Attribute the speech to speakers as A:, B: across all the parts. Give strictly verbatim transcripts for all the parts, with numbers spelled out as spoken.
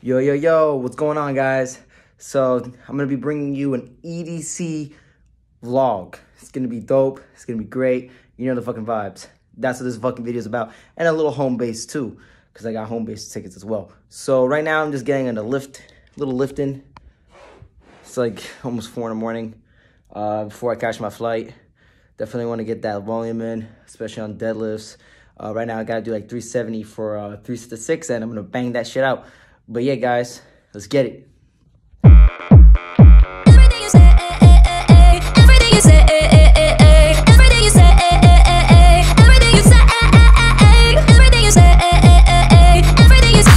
A: Yo, yo, yo, what's going on, guys? So, I'm going to be bringing you an E D C vlog. It's going to be dope. It's going to be great. You know the fucking vibes. That's what this fucking video is about. And a little home base, too, because I got home base tickets as well. So, right now, I'm just getting in a lift, little lifting. It's like almost four in the morning uh, before I catch my flight. Definitely want to get that volume in, especially on deadlifts. Uh, right now, I got to do like three seventy for uh, three to six, and I'm going to bang that shit out. But yeah, guys, let's get it.
B: Everything you say, eh, eh, eh, eh. Everything you say, eh, eh, eh, eh. Everything you say, eh, eh, eh, eh. Everything you say, eh, eh, eh, eh. Everything you say, eh, eh, eh, eh. Everything you say.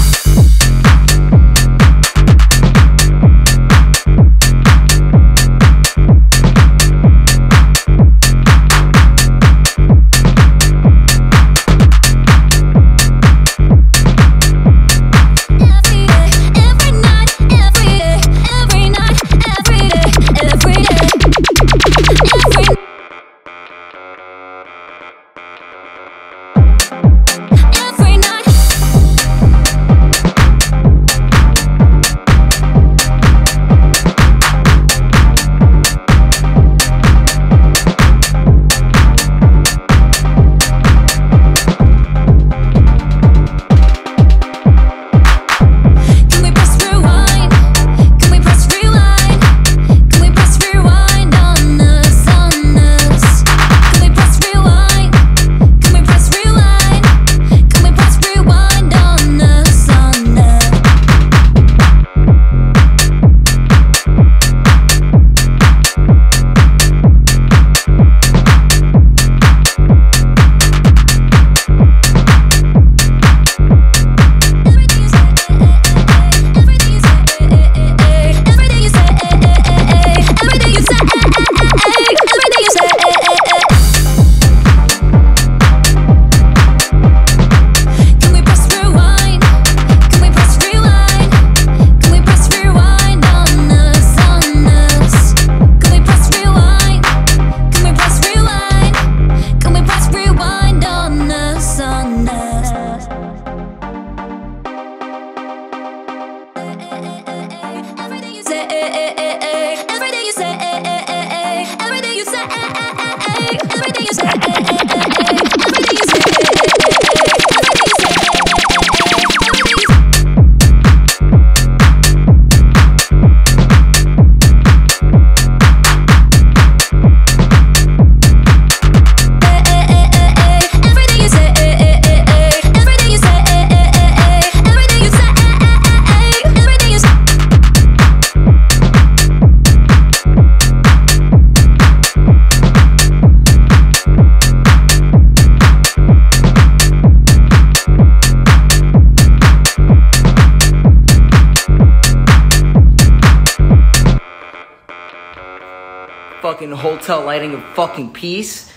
A: Fucking hotel lighting of fucking peace.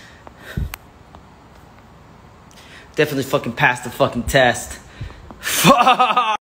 A: Definitely fucking passed the fucking test. Fuck.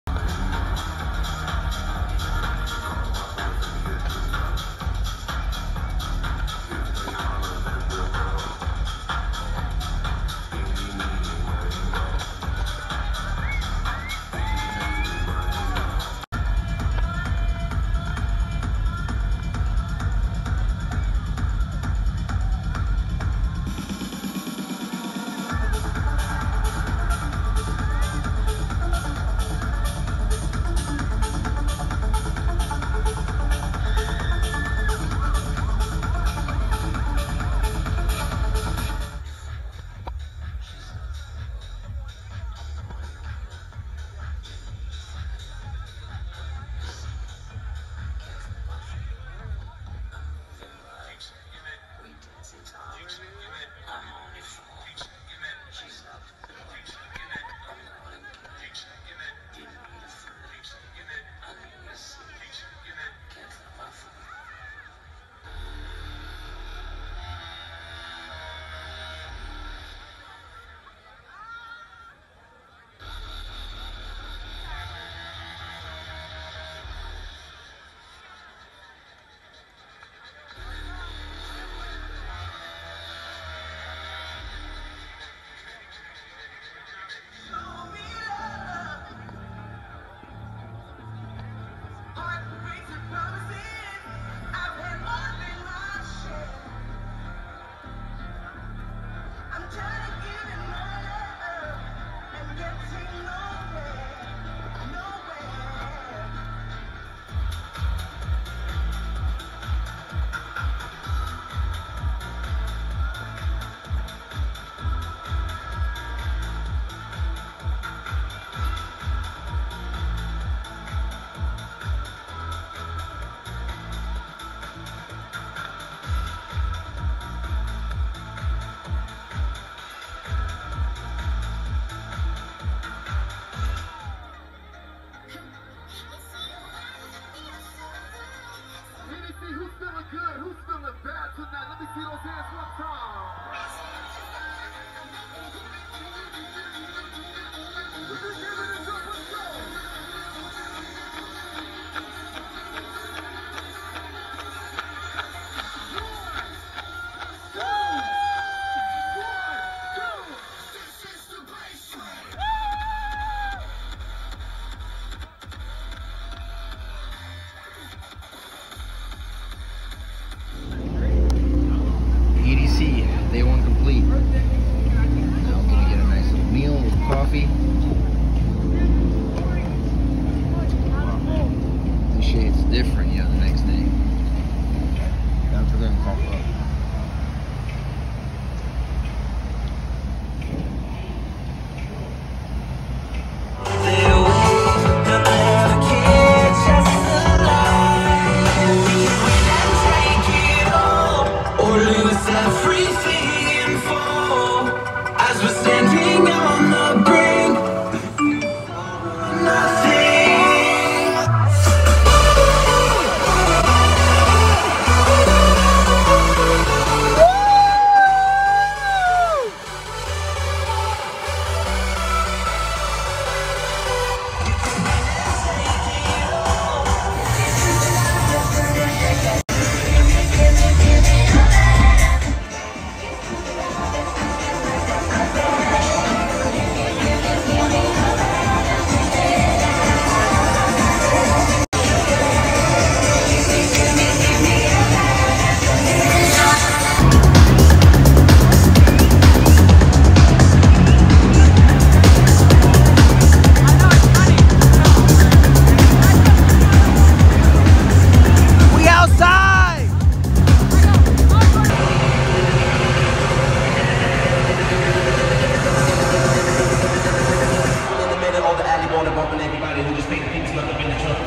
C: water bumping everybody who just paid the people stuck up in the truck.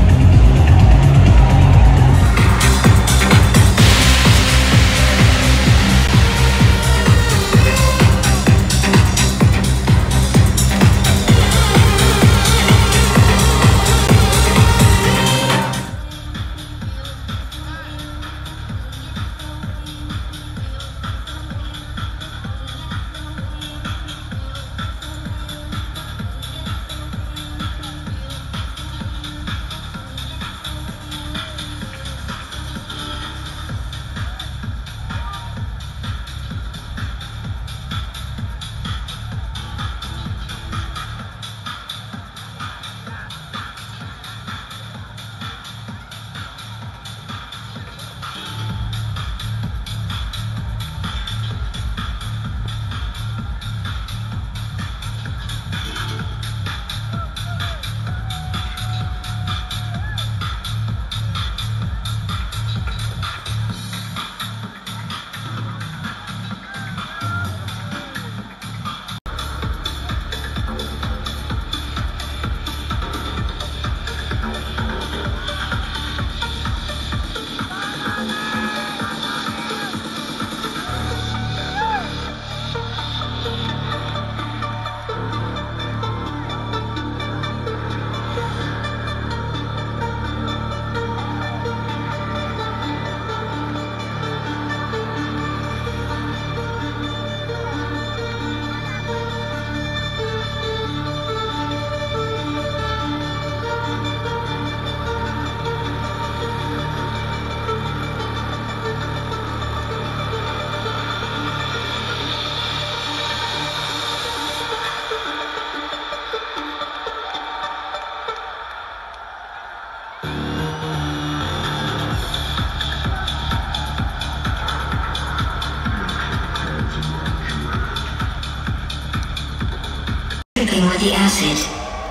B: Dripping with the acid.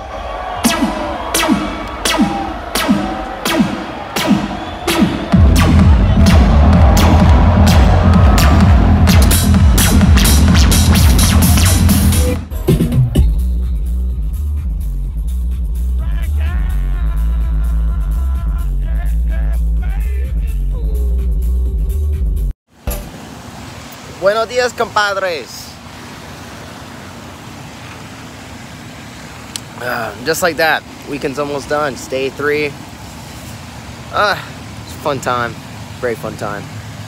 A: Buenos días, compadres. Uh, just like that, weekend's almost done. It's day three. Ah, uh, it's a fun time. Very fun time.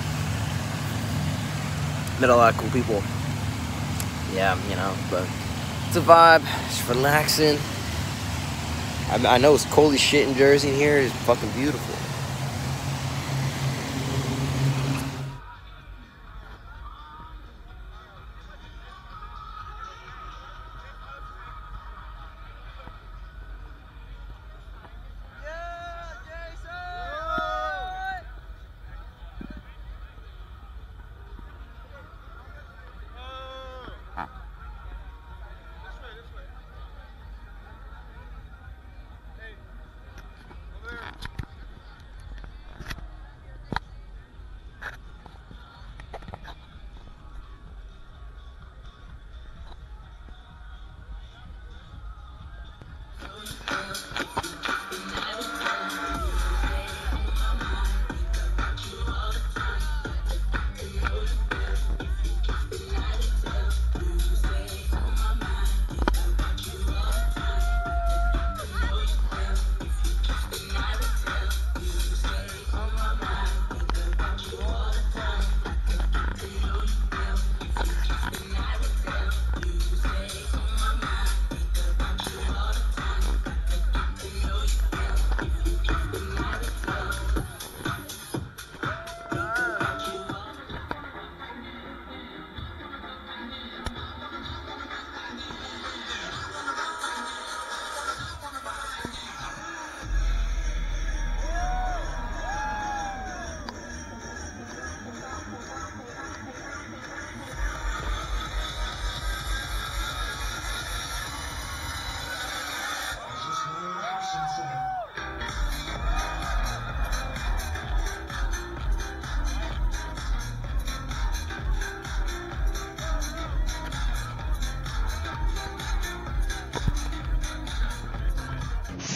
A: Met a lot of cool people. Yeah, you know, but it's a vibe. It's relaxing. I, I know it's cold as shit in Jersey, and here it's fucking beautiful.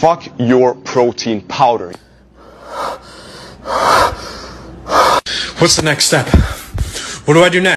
D: Fuck your protein powder.
E: What's the next step? What do I do next?